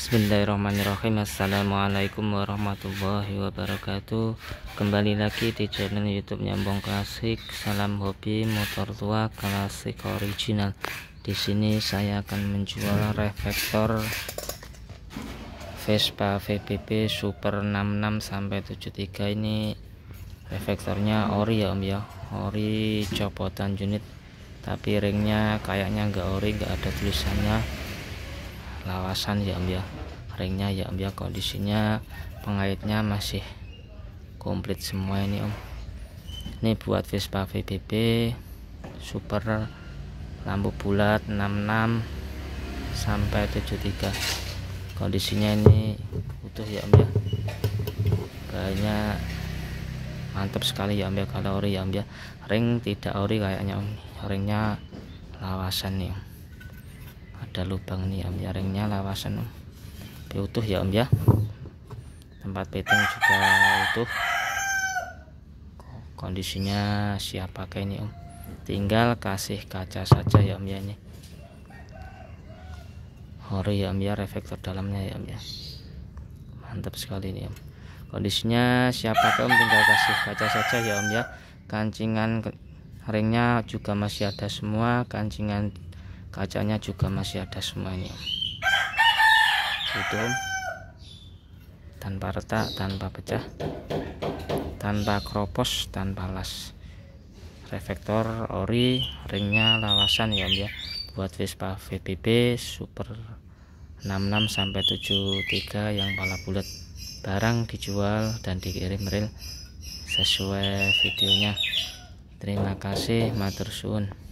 Bismillahirrahmanirrahim. Assalamualaikum warahmatullahi wabarakatuh. Kembali lagi di channel YouTube Nyambung Klasik. Salam hobi motor tua klasik original. Di sini saya akan menjual reflektor Vespa VBB Super 66 sampai 73. Ini reflektornya ori ya Om ya, ori copotan unit, tapi ringnya kayaknya enggak ori, enggak ada tulisannya, lawasan ya Om ya. Ringnya ya Om ya, kondisinya pengaitnya masih komplit semua ini Om. Ini buat Vespa VBB Super lampu bulat 66 sampai 73. Kondisinya ini utuh ya Om ya, kayaknya mantap sekali ya Om ya. Kalau ori ya Om ya, ring tidak ori kayaknya Om, ringnya lawasan nih Om. Ada lubang nih Om ya, ringnya lawasan Om. Utuh ya Om ya, tempat peting juga utuh, kondisinya siap pakai ini Om, tinggal kasih kaca saja ya Om ya. Ini ori ya Om ya, reflektor dalamnya ya Om ya, mantap sekali ini Om. Kondisinya siap pakai Om, tinggal kasih kaca saja ya Om ya. Kancingan ringnya juga masih ada semua, kancingan kacanya juga masih ada semua ini Om. Itu Om, tanpa retak, tanpa pecah, tanpa kropos, tanpa las. Reflektor ori, ringnya lawasan ya Om ya, buat Vespa VBB Super 66 sampai 73 yang pala bulat. Barang dijual dan dikirim reel sesuai videonya. Terima kasih, matur suwun.